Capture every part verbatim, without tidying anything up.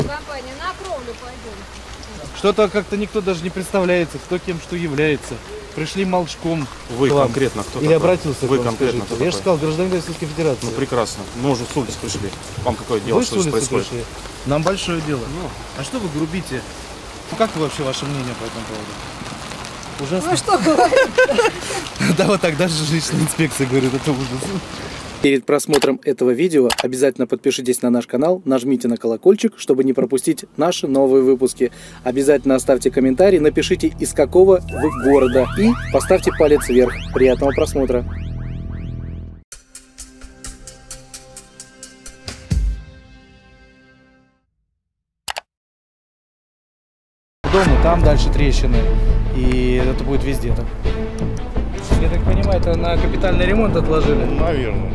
компания, на кровлю пойдем. Что-то как-то никто даже не представляется, кто кем что является. Пришли молчком. Вы конкретно кто? Или обратился Вы к вам, конкретно скажите. кто? Я же сказал, гражданин Российской Федерации. Ну прекрасно. Мы уже с улицы пришли. Вам какое дело, Вы что с здесь улицы происходит? пришли? Нам большое дело. Ну. А что вы грубите? Ну как вы вообще, ваше мнение по этому поводу? Ужасно. Ну что говорить? Да вот так даже жилищная инспекция говорит, это ужас. Перед просмотром этого видео обязательно подпишитесь на наш канал, нажмите на колокольчик, чтобы не пропустить наши новые выпуски. Обязательно оставьте комментарий, напишите, из какого вы города, и поставьте палец вверх. Приятного просмотра! Дом, и там дальше трещины. И это будет везде так. Я так понимаю, это на капитальный ремонт отложили? Наверное.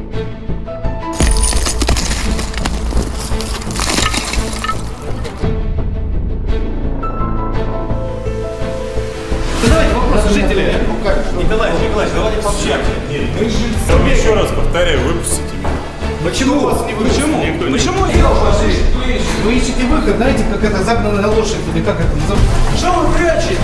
Давайте вопросы жителей. Николай Николаевич, давайте пообщаемся. Я еще раз повторяю, выпустите меня. Почему вас не выпустили? Почему? Почему я вложили? Вы ищете выход, знаете, как это загнанная лошадь, или как это называется? Что вы прячете?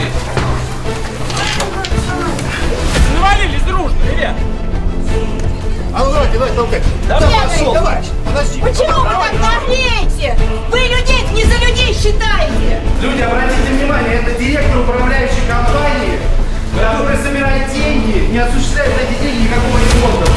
Навалились дружно, ребят! А ну давайте, давайте, толкайте. Да пошел! Давай, подожди. Почему вы так наглеете? Вы людей не за людей считаете. Люди, обратите внимание, это директор управляющей компании, который собирает деньги, не осуществляет эти деньги никакого ремонта.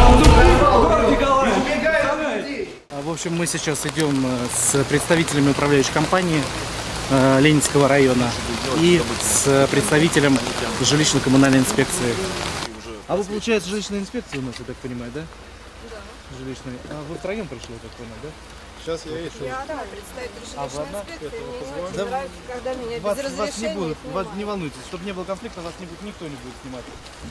В общем, мы сейчас идем с представителями управляющей компании э, Ленинского района и с представителем жилищно-коммунальной инспекции. А вы, получается, жилищная инспекция у нас, я так понимаю, да? Да. Жилищная. А вы втроем пришли, я так понял, да? Сейчас я ищу. Я одна представитель А, вы жилищной одна? инспекции. Мне не очень Да, нравится, когда меня без Вас, вас не разрешения будут, снимают. вас не волнуйтесь, чтобы не было конфликта, вас не будет, никто не будет снимать.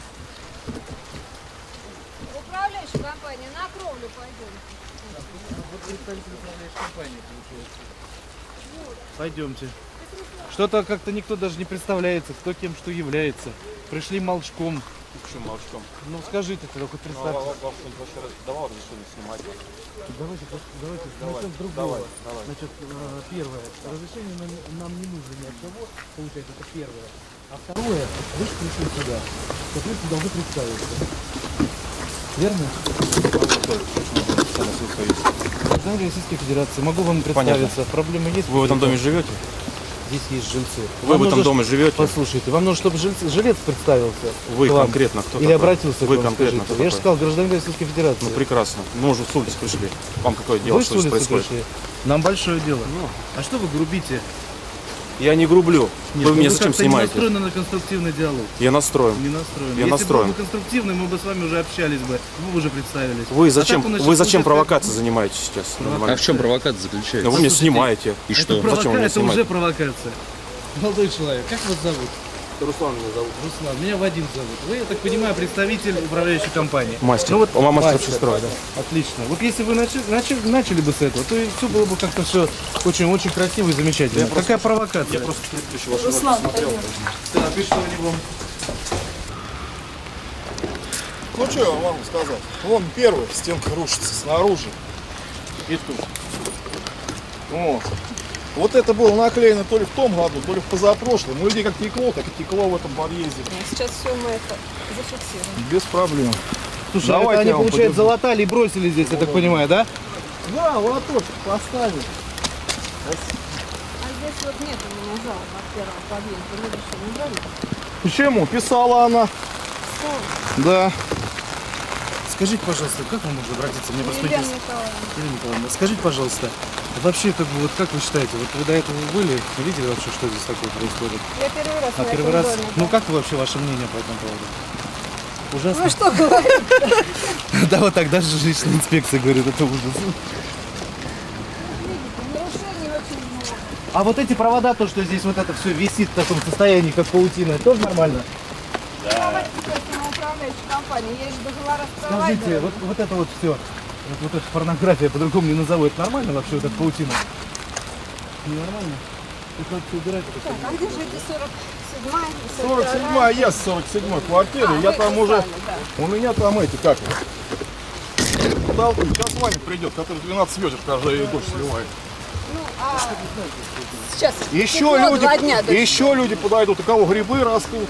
Управляющая компания, на кровлю пойдем. Вот представитель управляющей компании, получается. Пойдемте. Что-то как-то никто даже не представляется, кто кем что является. Пришли молчком. Почему молчком? Ну скажите тогда, хоть представьте. Вам кто-нибудь давал разрешение снимать? Давайте, давайте, Давай, начнем с другого. давай, давай. Значит, э, первое, разрешение нам, нам не нужно ни от кого, получается, это первое. А второе, вы же пришли сюда, соответственно, должны представиться. Верно? Гражданин Российской Федерации, могу вам представиться. Понятно. Проблемы есть? Вы в этом доме живете? Здесь есть жильцы. Вы Вам в этом нужно, доме живете? Послушайте, вам нужно, чтобы жильц, жилец представился. Вы к вам. конкретно кто Или такой? обратился Вы к вам, конкретно скажите. кто Я же такой? сказал, гражданин Российской Федерации. Ну прекрасно. Мы уже с улицы пришли. Вам какое дело, Вы с что здесь улицы происходит? пришли? Нам большое дело. Ну. А что вы грубите? Я не грублю. Нет, вы ну меня зачем как-то не снимаете? настроены на конструктивный диалог. Я настроен. Не настроен. Я Если настроен. был бы конструктивный, мы бы с вами уже общались бы. Вы бы уже представились. Вы А зачем, так у нас вы сейчас зачем получается, провокацией занимаетесь сейчас? Провокация. А в чем провокация заключается? Ну, вы меня Послушайте, снимаете. И Это, что? провока- Зачем вы меня это уже снимаете? провокация. Молодой человек, как вас зовут? Руслан меня зовут. Руслан, меня Вадим зовут. Вы, я так понимаю, представитель управляющей компании. Мастер. Ну, вот, Он мастер мастер, общестроя, да. Отлично. Вот если вы начали, начали, начали бы с этого, то все было бы как-то все очень-очень красиво и замечательно. Я Какая просто- провокация? Я просто предыдущий ваш Руслан, ролик посмотрел. Так, и что они вам? Ну что я вам могу сказать? Вон первая стенка рушится снаружи и тут. Вот. Вот это было наклеено то ли в том году, то ли в позапрошлом. У людей как текло, так и текло в этом подъезде. Сейчас все мы это зафиксируем. Без проблем. Слушай, Давайте а это они, я вам получается, подержу. залатали и бросили здесь, я так понимаю, да? Да, лоточек поставили. А здесь вот нет у меня зала от первого подъезда. Вы что, не брали? Почему? Писала она. Да. Скажите, пожалуйста, как вам можно обратиться? Мне просто Елена интересно. Николаевна. Елена Николаевна, скажите, пожалуйста, вообще, как бы, вот как вы считаете, вот вы до этого были, вы видели вообще, что здесь такое происходит? Я первый раз А на первый этом раз? доме, Ну да. как вы вообще, ваше мнение по этому поводу? Ужасно? Ну что говорить? Да вот так даже жилищная инспекция говорит, это ужас. Нарушений очень много. А вот эти провода, то, что здесь вот это все висит в таком состоянии, как паутина, это тоже нормально? Давайте самоуправляющей компании. Есть же договора с Скажите, провайдером. вот, вот это вот все, вот, вот эта порнография, по-другому не назову, это нормально вообще, вот эта паутина? Не нормально? Это надо все убирать. это Так, всё. а где же эти сорок седьмая? сорок седьмая, я с сорок седьмой квартиры. А, я вы там писали, уже. да. У меня там эти, как их? Толку. Сейчас Ваня придет, который двенадцать ведер каждый дождь сливает. Ну, а Сейчас Еще тепло, люди, два дня до еще люди подойдут, у кого грибы растут.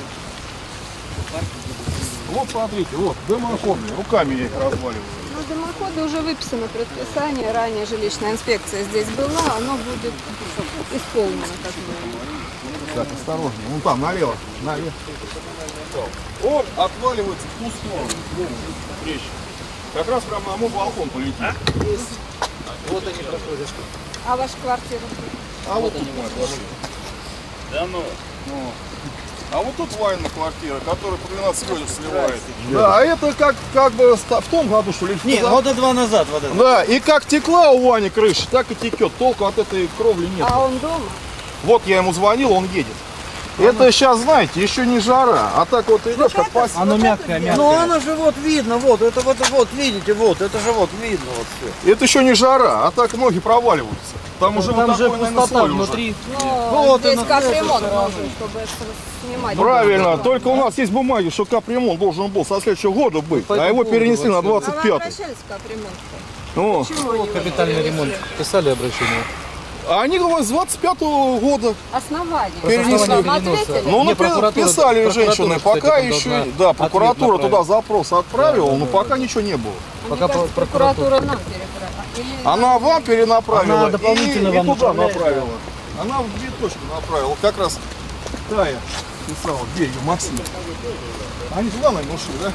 Вот смотрите, вот, дымоходные, руками я их разваливаю. Ну, дымоходы уже выписано предписание, ранее жилищная инспекция здесь была, оно будет исполнено как минимум. Так, осторожнее, вон там, налево, налево. Он отваливается в ту сторону, вон, трещина. Как раз прямо на мой балкон полетит. А? Вот они проходят. А ваша квартира? А вот тут моя квартира. Да ну. Ну. А вот тут Вайна квартира, которая по двенадцать лет сливает. Да, а это как, как бы ста- в том году, что ли? Нет, поза- года два назад вот это. Да, и как текла у Вани крыша, так и текет. Толку от этой кровли нет. А он дома? Вот я ему звонил, он едет. Это сейчас, знаете, еще не жара, а так вот идешь, как по... Оно мягкое, мягкое. Ну оно же вот видно, вот, это вот, вот, видите, вот, это же вот видно вот все. Это еще не жара, а так ноги проваливаются. Там уже Там вот же такой, наверное, пустота слой уже. внутри. Но Вот здесь оно, капремонт с этой нужен, чтобы с- снимать. Правильно, только у нас есть бумаги, что капремонт должен был со следующего года быть, а его перенесли на А вы двадцать пятый. обращались к капремонту? Ну, Почему они его Капитальный не ремонт. перенесли? Писали обращение. а они говорят, с двадцать пятого года. Основание. Перенесли. Вам ответили? Ну, Не, напи- прокуратура- писали прокуратура, женщины, кстати, пока там еще... должна Да, ответ прокуратура туда направить. запрос отправила, но пока ничего не было. Пока Мне кажется, прокуратура- прокуратура нам переправила. Или Она вам перенаправила Она и, дополнительно и вам туда направляет, направила. Она в две точки направила. Как раз Тая писала, где ее, Максим. Они туда, наверное, ушли, да?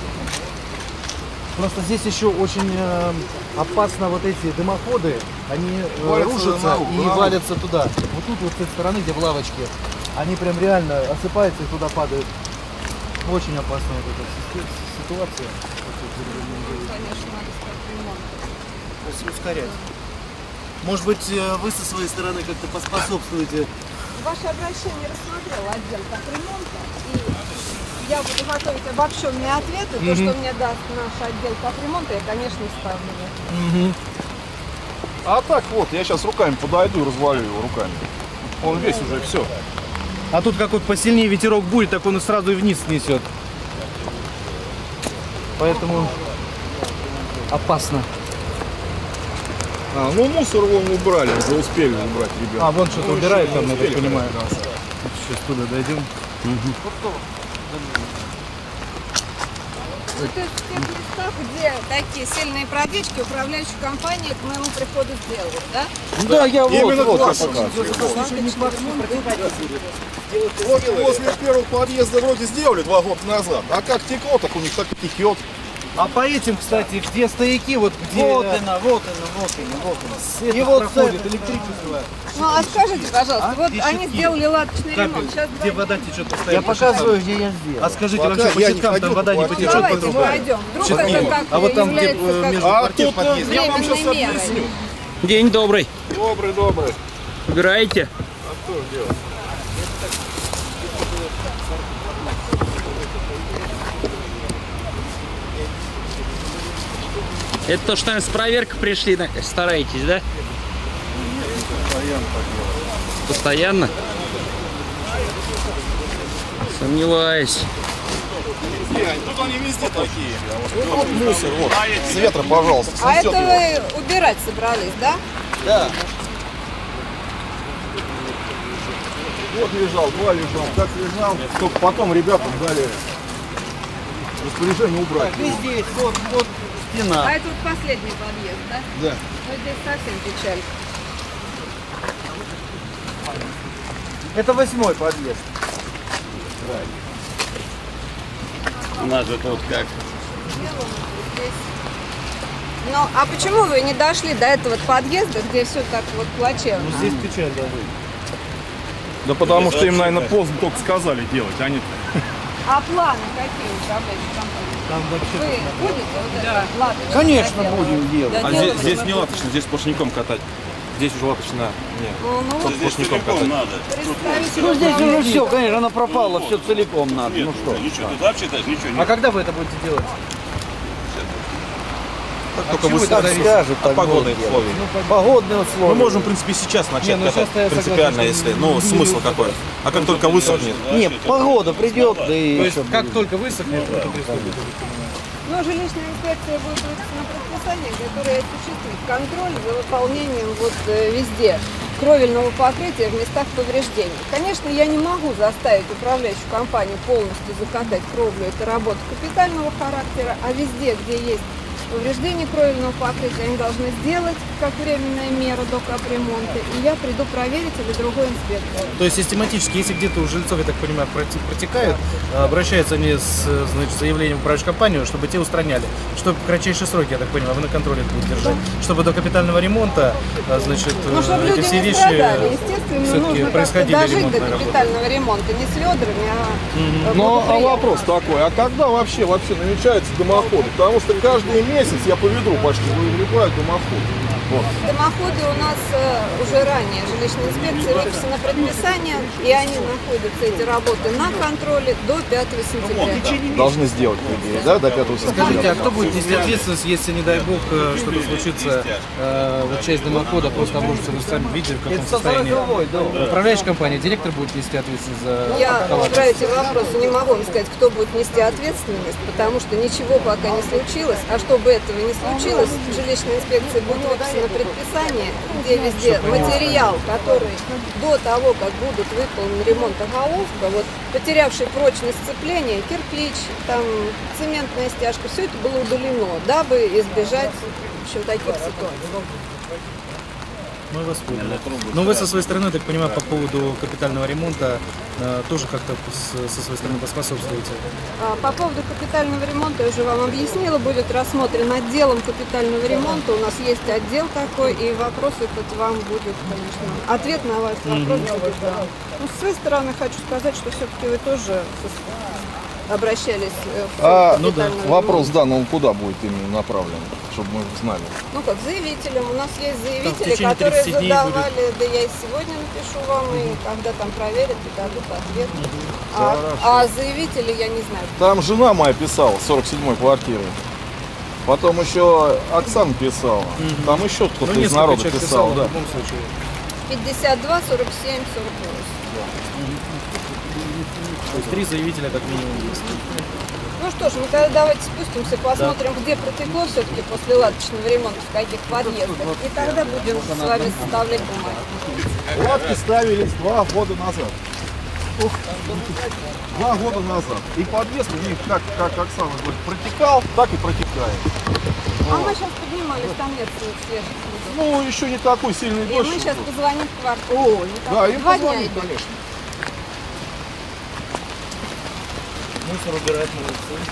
Просто здесь еще очень э, опасно вот эти дымоходы, они э, Валятся рушатся на руку, и на руку. валятся туда. Вот тут вот с этой стороны, где в лавочке, они прям реально осыпаются и туда падают. Очень опасная вот эта си- ситуация. конечно, надо с капремонтом. То есть ускорять. Может быть, э, вы со своей стороны как-то поспособствуете. Ваше обращение рассмотрел отдел капремонта, и я буду готовить обобщенные ответы. То, что мне даст наш отдел капремонта, я, конечно, ставлю. А так вот, я сейчас руками подойду и развалю его руками. Он весь уже, все. А тут как вот посильнее ветерок будет, так он и сразу и вниз несет. Поэтому опасно. А, ну мусор вон убрали, уже успели убрать, ребята. А, вон что-то Ну, убирает еще там, не я так успели, понимаю. да. Сейчас туда дойдем. Ну, то есть в тех местах, где такие сильные протечки, управляющая компания к моему приходу сделала, да? Да, я вот, Именно вот, класс. я показываю. Возле, возле первого подъезда вроде сделали два года назад, а как текло, так у них так и текет. А по этим, кстати, где стояки, вот где Вот э, она, вот она, вот она, вот она. свет И вот проходит, с электричество, Ну, а скажите, пожалуйста, А? вот Ищите. они сделали латочный ремонт, капель, сейчас где два вода дня. течет постоянно. Я показываю, где я сделал. А скажите, Пока вообще по я не щиткам ходил там вода по не квартире. потечет по Давайте трубам? пройдем. Вдруг Чё-то это нет. как А вот там, где является э, как между А квартир тут, подъезд. я вам сейчас временной мерой. объясню. День добрый. Добрый, добрый. Убираете? А что же делать? Это то, что, наверное, с проверкой пришли, да? Стараетесь, да? Постоянно? Сомневаюсь. Тут они везде такие. Вот мусор, вот. С ветра, пожалуйста. А снесет это его. вы убирать собрались, да? Да. Вот лежал, два лежал, так лежал. Только потом ребятам дали распоряжение убрать. И здесь, вот, вот А стена. это вот последний подъезд, да? Да. Ну, здесь совсем печаль. Это восьмой подъезд. У нас же тут как? Здесь. Ну, а почему вы не дошли до этого подъезда, где все так вот плачевно? Ну, здесь печаль, да. Да потому что им, наверное, поздно только сказали делать. Они А планы какие у управляющей компании? Там вообще... Вы будете вот это? Ладно, Конечно, будем делать. А здесь, здесь не латочно, здесь сплошняком катать. Здесь уже латочно. Нет. Ну, ну, Тут сплошняком катать. представитель. Ну здесь уже все, конечно, она пропала, все целиком надо. Ну что? Ничего, ты вообще даже ничего А когда вы это будете делать? Только чего вы это зависит? Скажет, так погодные будет условия. делать. Погодные условия. Мы можем, в принципе, сейчас начать Не, ну катать. сейчас-то я Принципиально, согласен, если. что Ну, не смысл будет. какой. А как только высохнет. Нет, погода придет, да и То есть, всё как будет. только высохнет, это приступит. Ну, жилищная инспекция будет выписано предписание, которое осуществит контроль за выполнением вот э, везде кровельного покрытия в местах повреждений. Конечно, я не могу заставить управляющую компанию полностью закатать кровлю, это работа капитального характера, а везде, где есть повреждение кровельного покрытия, они должны сделать как временная мера до капремонта, и я приду проверить или другой инспектор. То есть систематически, если где-то у жильцов, я так понимаю, проти- протекает, обращаются они с значит, заявлением в управляющую компанию, чтобы те устраняли. Чтобы в кратчайшие сроки, я так понимаю, вы на контроле это будете держать. Чтобы до капитального ремонта, значит, Ну, чтобы эти люди все не вещи страдали, естественно, все-таки нужно как-то происходили дожить до ремонтные работы. капитального ремонта, не с ведрами, а... Ну, а благоприятно. вопрос такой, а когда вообще, вообще намечаются дымоходы? Потому что каждый месяц я по ведру почти выгребаю дымоход. Вот. Дымоходы у нас э, уже ранее жилищной инспекции выписано предписание, и они находятся, эти работы, на контроле до пятого сентября. Должны сделать, по идее, да, до пятого сентября? Скажите, а кто будет нести ответственность, если, не дай бог, э, что-то случится, э, вот часть дымохода просто обрушится, вы сами видели, в каком состоянии? Управляющая компания, директор будет нести ответственность за Я халатность? про эти вопросы не могу вам сказать, кто будет нести ответственность, потому что ничего пока не случилось. А чтобы этого не случилось, жилищная инспекция будет выписано предписание, где везде материал, который до того, как будут выполнен ремонт оголовка, вот потерявший прочность сцепления, кирпич, там цементная стяжка, все это было удалено, дабы избежать в общем, таких ситуаций. Мы вас поняли. Но вы со своей стороны, так понимаю, по поводу капитального ремонта э, тоже как-то с- со своей стороны поспособствуете? А, По поводу капитального ремонта я уже вам объяснила, будет рассмотрен отделом капитального ремонта. У нас есть отдел такой, и вопрос этот вам будет, конечно, ответ на ваш вопрос будет, да. Ну, с своей стороны хочу сказать, что все-таки вы тоже со- обращались э, в А, фонд капитального вопрос, ремонта. да, но он куда будет именно направлен, чтобы мы знали? Ну как, заявителям. У нас есть в заявители, течение которые тридцати дней задавали, да я и сегодня напишу вам, и когда там проверят и дадут ответ. А, а заявители я не знаю. Там жена моя писала, сорок седьмой квартиры. Потом еще Оксана писала. Там еще кто-то Ну, из несколько народа человек писал, писало, да. в любом случае. пятьдесят два, сорок семь, сорок восемь. То есть три заявителя как минимум есть. Ну что ж, мы тогда давайте спустимся, посмотрим, где протекло все-таки после латочного ремонта, в каких подъездах. И тогда будем с вами составлять бумаги. Латки ставились два года назад. Ух, Два года назад. И подъезд у них, как, как Оксана говорит, протекал, так и протекает. А мы сейчас поднимались, там нет свежих следов. Ну, еще не такой сильный И дождь. мы сейчас был. позвоним в квартиру. О, не так. Да, им Два дня позвонить, идет. конечно. Мусор убирать молодцы.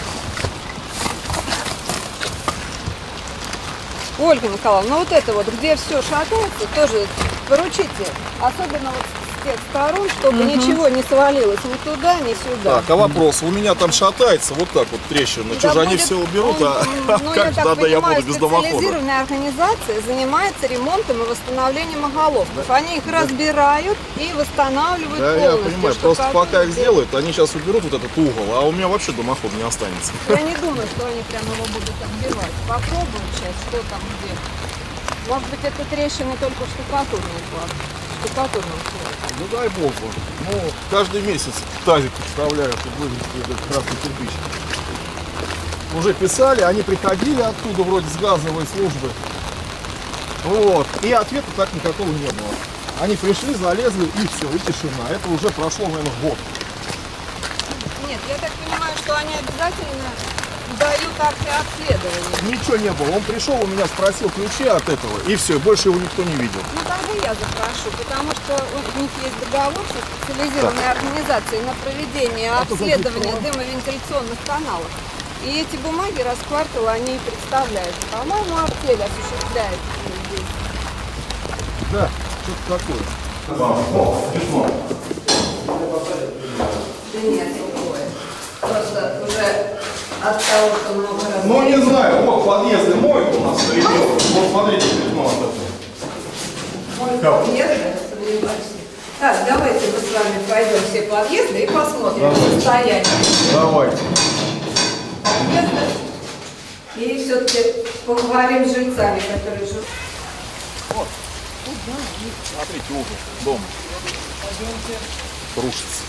Ольга Николаевна, ну вот это вот, где все шатается, тоже поручите, особенно вот с тех сторон, чтобы ничего не свалилось ни туда, ни сюда. Так, а вопрос, у меня там шатается вот так вот трещина. Что Да же они будет- все уберут, ну, а ну, я как так тогда я понимаю, буду без домохода? специализированная организация занимается ремонтом и восстановлением оголовков. Они их разбирают и восстанавливают Да, я полностью. понимаю, что просто потом пока их здесь- сделают, они сейчас уберут вот этот угол, а у меня вообще домоход не останется. Я не думаю, что они прямо его будут отбивать. Попробуем сейчас, что там где. Может быть, это трещины только в штукатурном плане. В штукатурном слое. Ну дай бог. Ну, каждый месяц тазик вставляют и будет этот красный кирпич. Уже писали, они приходили оттуда вроде с газовой службы. Вот. И ответа так никакого не было. Они пришли, залезли и все, и тишина. Это уже прошло, наверное, год. Нет, я так понимаю, что они обязательно дают акты обследования. Ничего не было. Он пришел, у меня спросил ключи от этого, и все, больше его никто не видел. Ну тогда я запрошу, потому что у них есть договор со специализированной организацией на проведение обследования дымовентиляционных каналов. И эти бумаги раз в квартал они и представляют. По-моему, артель осуществляет здесь. Да, что-то такое. Да нет, другое. Просто уже от того, что много раз... Ну не знаю, вот подъезды мойка у нас идет. Вот смотрите, пятно от этого. Мой подъезд, сомневаюсь. Так, давайте мы с вами пройдем все подъезды и посмотрим состояние Давайте. подъезда. И все-таки поговорим с жильцами, которые живут. Смотрите, угол дома. Рушится.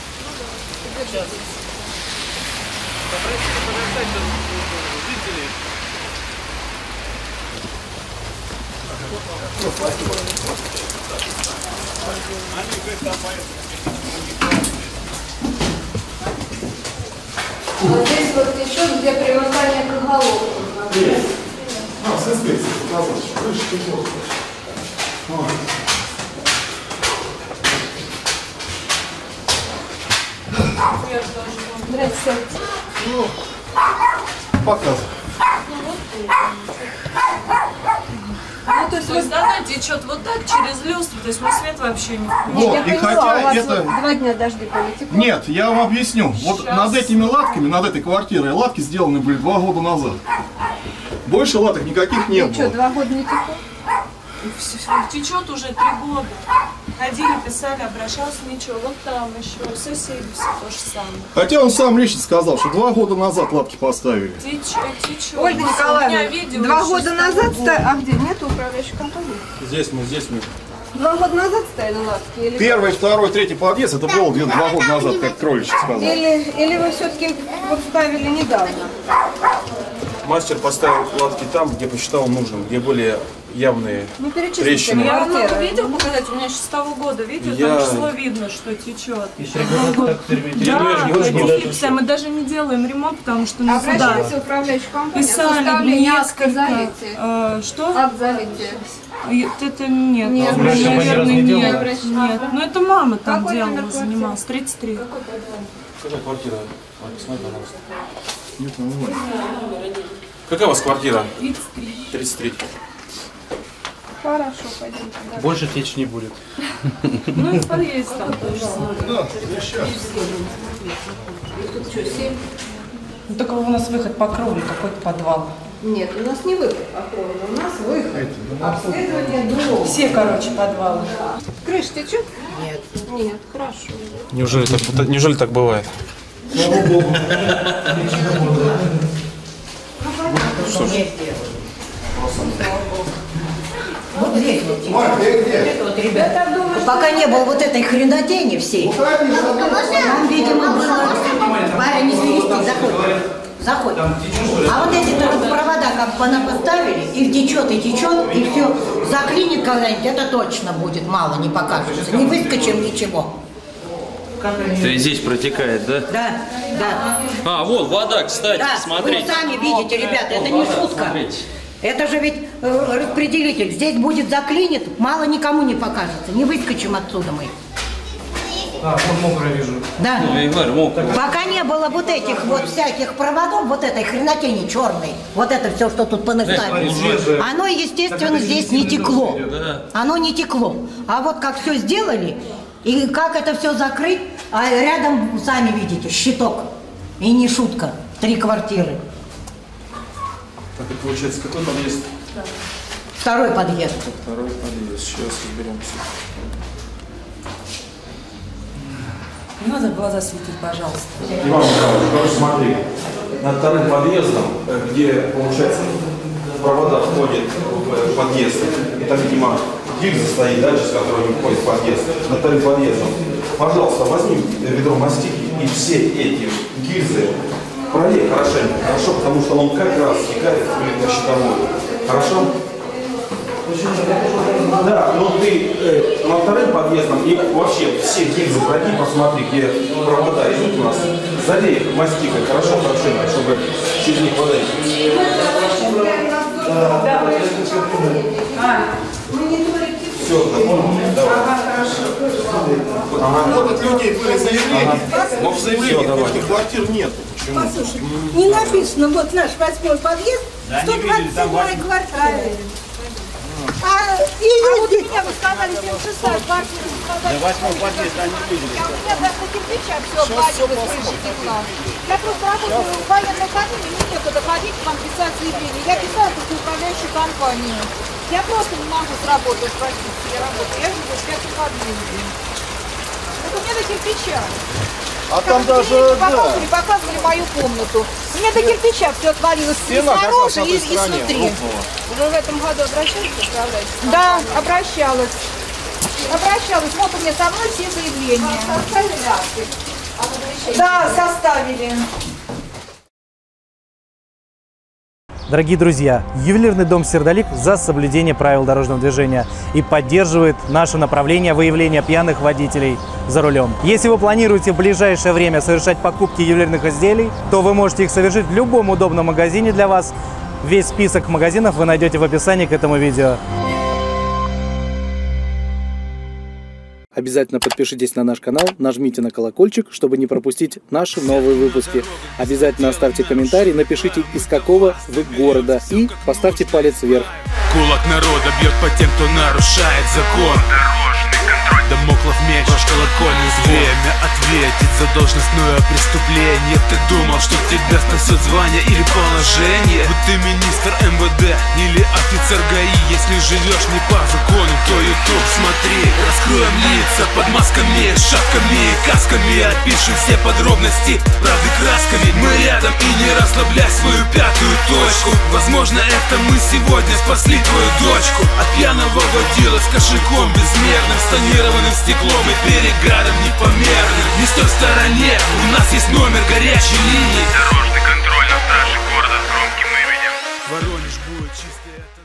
Вот здесь вот течет, где примыкание к оголовку. А, с инспекцией показать. Крыша течет. Здравствуйте. Ну, показывай. Ну, то есть То есть она течет вот так через люстру, то есть мы свет вообще не включаем. Вот, я и поняла, хотя у вас это- вот два дня дожди политекло. Нет, я вам объясню. Вот Сейчас. над этими латками, над этой квартирой, латки сделаны были два года назад. Больше латок никаких не Ну что, было. два года не текло? Течет уже три года. Ходили, писали, обращался, ничего. Вот там еще, соседи все то же самое. Хотя он сам лично сказал, что два года назад латки поставили. Течет, течет. Ольга У меня Николаевна, видео два еще года с того назад года. ста... А где? Нету управляющей компании? Здесь мы, здесь мы. Два года назад стояли лавки? Или... Первый, второй, третий подъезд, это было где-то два года назад, как Кроличек сказал. Или, или вы все-таки вот ставили недавно? Мастер поставил латки там, где посчитал нужным, где были явные Ну перечислите трещины. мне Я вам могу квартиры. видео показать, у меня еще с того года видео, Я- там число видно, что течет. Я Да, не говорю, что гипса, мы даже не делаем ремонт, потому что на сюда Обращайтесь в управляющую компанию, писали составление акта несколько. залите. э, что? Акт залите. И Это нет, Не наверное, обращалась. нет, Не нет, обращалась. нет. Ну это мама там Какой номер делала, квартиры? занималась, тридцать три. Какая квартира? Посмотри, пожалуйста. Какая у вас квартира? тридцать три. Хорошо, пойдемте. Да. Больше течь не будет. Ну и в подъезде там тоже самое. Да, я сейчас. Тут что, семь? Ну, только у нас выход по кровле, какой-то подвал. Нет, у нас не выход по кровле, у нас выход. Обследование дома. Все, короче, подвалы. Крыша течет? Нет. Нет, хорошо. Неужели так, неужели так бывает? Вот здесь вот, это вот, ребята, пока не было вот этой хренотени всей, там, видимо, было, парень из Верестей заходит, заходит. А вот эти только провода как бы она поставили, их течет и течет, и все, заклинит когда-нибудь, это точно будет, мало не покажется, не выскочим ничего. То есть здесь протекает, да? Да, да. А, вот вода, кстати, Да, смотрите. вы сами видите, ребята, это не шутка. Это же ведь э, распределитель. Здесь будет заклинит, мало никому не покажется. Не выскочим отсюда мы. А, вот мокро вижу. Да. Ну, я говорю, мокро. Пока не было вот этих вот всяких проводов, вот этой хренотени черной, вот это все, что тут понаставили, оно, естественно, здесь не текло. Оно не текло. А вот как все сделали, и как это все закрыть, а рядом, сами видите, щиток. И не шутка. Три квартиры. Так, это получается, какой подъезд? Второй подъезд. Второй подъезд. Сейчас разберемся. Не надо в глаза светить, пожалуйста. Иван Михайлович, короче, смотри. Над вторым подъездом, где, получается, провода входят в подъезд, и там, видимо, гильза стоит дальше, с которой не входит в подъезд, над вторым подъездом. Пожалуйста, возьми ведро мастики и все эти гильзы пролей хорошенько, хорошо, потому что он как раз стекает в электрощитовую. Хорошо? Да, но ты э, над вторым подъездом и вообще все гильзы пройди, посмотри, где провода идут у нас. Залей их мастикой, хорошо, хорошенько, чтобы через них вода идет. Все, запомнили? Давай. Ага. Вот от людей были заявления. Но в заявлении этих квартир нет. Почему? Послушай, не написано, вот наш восьмой подъезд, сто двадцать седьмая квартира. А, и а вот меня вы сказали, семьдесят шестая квартира. Да восьмой подъезд они видели. У меня даже кирпича все обвалилось, крыша текла. Я просто работаю в военной фамилии, мне некуда ходить, вам писать заявление. Я писала в управляющую компанию. Я просто не могу сработать в больнице, я работаю. Я живу в пятом подъезде. Это у меня до кирпича. А там Как даже, мне да. показывали, показывали мою комнату. У меня до кирпича все отвалилось и Стена как раз снаружи, на и, той и стороне снутри. рухнула. Уже в этом году обращались к управляющей? Да, обращалась. Обращалась. Вот у меня со мной все заявления. Да, составили. Дорогие друзья, ювелирный дом «Сердолик» за соблюдение правил дорожного движения и поддерживает наше направление выявления пьяных водителей за рулем. Если вы планируете в ближайшее время совершать покупки ювелирных изделий, то вы можете их совершить в любом удобном магазине для вас. Весь список магазинов вы найдете в описании к этому видео. Обязательно подпишитесь на наш канал, нажмите на колокольчик, чтобы не пропустить наши новые выпуски. Обязательно оставьте комментарий, напишите, из какого вы города, и поставьте палец вверх. Кулак народа бьет по тем, кто нарушает закон. Дамоклов меч, ваш колокольный звон. Время ответить за должностное преступление. Ты думал, что тебя снесет звание или положение? Вот ты министр эм вэ дэ или офицер ГАИ. Если живешь не по закону, то ютуб смотри. Раскроем лица под масками, шапками и касками. Опишем все подробности правды красками. Мы рядом, и не расслабляй свою пятую точку. Возможно, это мы сегодня спасли твою дочку от пьяного водила с кошельком безмерным, с тонированным стеклом и перегаром непомерным. Не стой в стороне, у нас есть номер горячей линии. Дорожный контроль на страже города с громким именем. Воронеж будет чистый.